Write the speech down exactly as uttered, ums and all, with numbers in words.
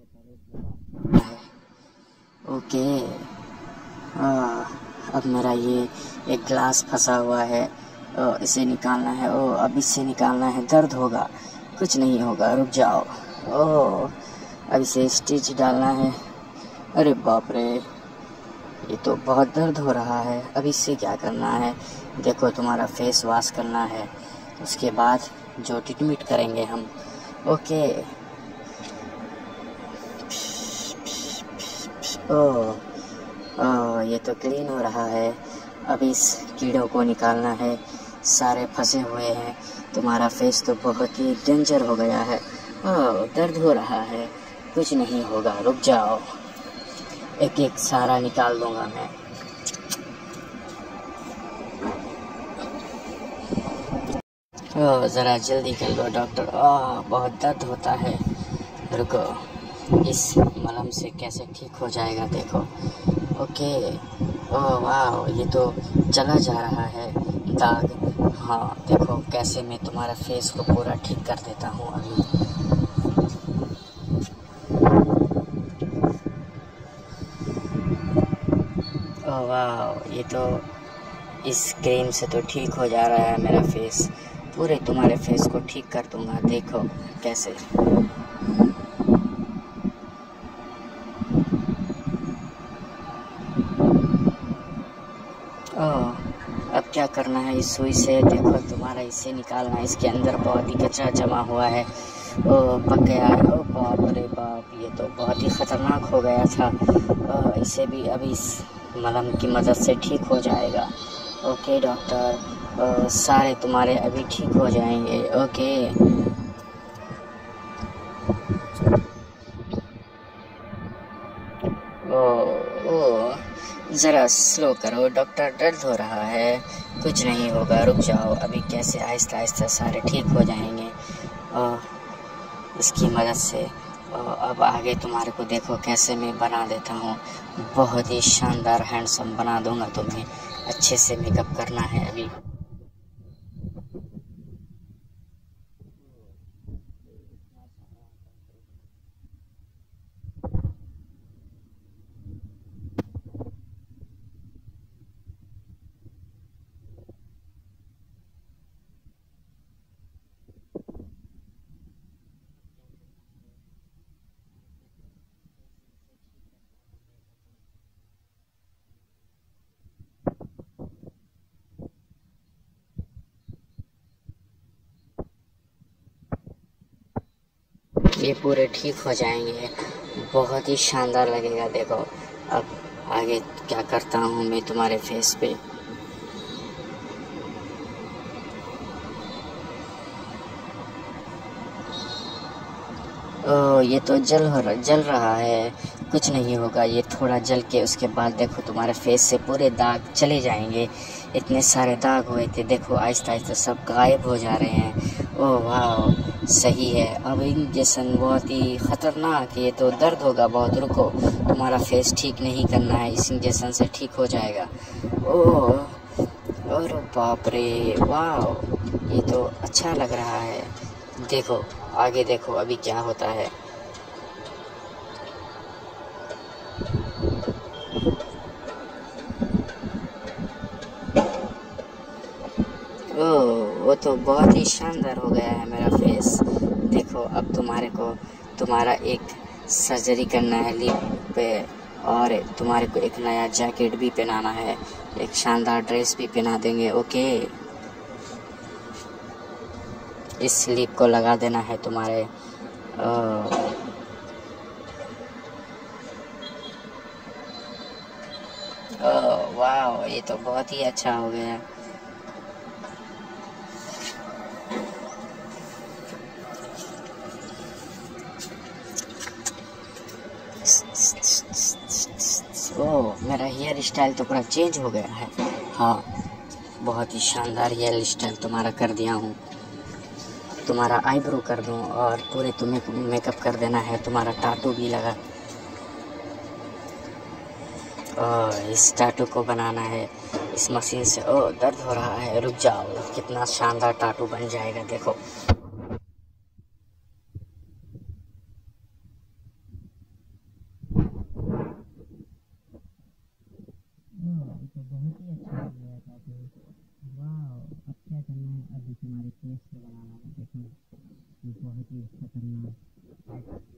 Okay. आ, अब मेरा ये एक ग्लास फंसा हुआ है, ओ, इसे निकालना है। ओ अब इससे निकालना है, दर्द होगा। कुछ नहीं होगा, रुक जाओ। ओ अब इसे स्टिच डालना है। अरे बाप रे, ये तो बहुत दर्द हो रहा है। अब इससे क्या करना है? देखो, तुम्हारा फेस वॉश करना है, उसके बाद जो ट्रीटमेंट करेंगे हम। ओके। ओ ओ ये तो क्लीन हो रहा है। अब इस कीड़ों को निकालना है, सारे फंसे हुए हैं। तुम्हारा फेस तो बहुत ही डेंजर हो गया है। ओह दर्द हो रहा है। कुछ नहीं होगा, रुक जाओ, एक एक सारा निकाल दूंगा मैं। ओह ज़रा जल्दी कर लो डॉक्टर, ओह बहुत दर्द होता है। रुको, इस मलहम से कैसे ठीक हो जाएगा, देखो। ओके। ओह वाह, ये तो चला जा रहा है दाग। हाँ देखो कैसे मैं तुम्हारा फेस को पूरा ठीक कर देता हूँ अभी। ओह वाह, ये तो इस क्रीम से तो ठीक हो जा रहा है मेरा फेस। पूरे तुम्हारे फेस को ठीक कर दूंगा, देखो कैसे। ओह अब क्या करना है? इस सुई से देखो, तुम्हारा इसे निकालना है। इसके अंदर बहुत ही कचरा जमा हुआ है। ओह पक गया है। ओह बाप रे बाप, ये तो बहुत ही ख़तरनाक हो गया था। ओह इसे भी अभी इस मलहम की मदद से ठीक हो जाएगा। ओके डॉक्टर, सारे तुम्हारे अभी ठीक हो जाएंगे। ओके। ओह ओह ज़रा स्लो करो डॉक्टर, दर्द हो रहा है। कुछ नहीं होगा, रुक जाओ, अभी कैसे आहिस्ता आहिस्ता सारे ठीक हो जाएंगे और इसकी मदद से। और अब आगे तुम्हारे को देखो कैसे मैं बना देता हूँ। बहुत ही शानदार हैंडसम बना दूंगा तुम्हें। अच्छे से मेकअप करना है अभी। ये पूरे ठीक हो जाएंगे, बहुत ही शानदार लगेगा। देखो अब आगे क्या करता हूँ मैं तुम्हारे फेस पे। ओह ये तो जल हो रहा जल रहा है। कुछ नहीं होगा, ये थोड़ा जल के उसके बाद देखो तुम्हारे फेस से पूरे दाग चले जाएंगे। इतने सारे दाग हुए थे, देखो आहिस्ता आहिस्ता सब गायब हो जा रहे हैं। ओह वाह सही है। अब इंजेक्शन बहुत ही ख़तरनाक, ये तो दर्द होगा बहुत। रुको, तुम्हारा फेस ठीक नहीं करना है, इस इंजेक्शन से ठीक हो जाएगा। ओह और बाप रे, वाह ये तो अच्छा लग रहा है। देखो आगे देखो अभी क्या होता है। ओह वो तो बहुत ही शानदार हो गया है मेरा फेस। देखो अब तुम्हारे को तुम्हारा एक सर्जरी करना है लिप पे, और तुम्हारे को एक नया जैकेट भी पहनाना है, एक शानदार ड्रेस भी पहना देंगे। ओके, इस लिप को लगा देना है तुम्हारे। ओह वाह, ये तो बहुत ही अच्छा हो गया। ओह मेरा हेयर स्टाइल तो पूरा चेंज हो गया है। हाँ बहुत ही शानदार हेयर स्टाइल तुम्हारा कर दिया हूँ। तुम्हारा आईब्रो कर दूँ और पूरे तुम्हें मेकअप कर देना है। तुम्हारा टाटू भी लगा, और इस टाटू को बनाना है इस मशीन से। ओह दर्द हो रहा है, रुक जाओ, कितना शानदार टाटू बन जाएगा देखो। हमारे फेस पे लगाना है। देखो ये बहुत ही खतरनाक